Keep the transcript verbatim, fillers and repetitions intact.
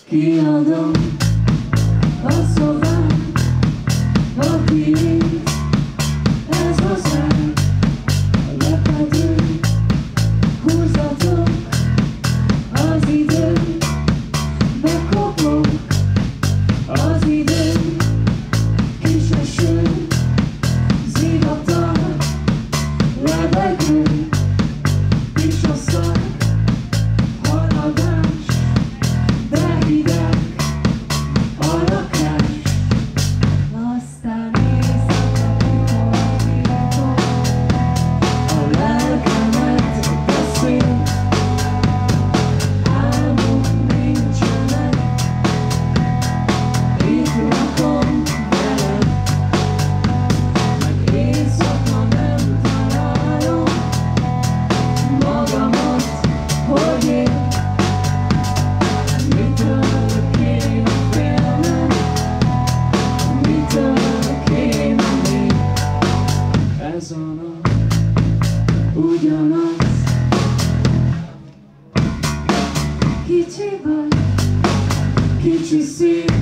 Kiadom a szobám, a tiéd, ez az ágy, a lepedő, húzatok, az idő, bekopog az idő, kis eső, zivatar, lebegő, kis asztal, haladás, de hideg a lakás. Aztán éjszaka kiforrítom, a lelkemet beszél, álmok nincsenek, itt lakom veled, meg éjszaka nem találom magamat, hogy én mitől kéne félnem, mitől kéne még. Ez a nap ugyanaz, kicsi vagy, kicsi szív,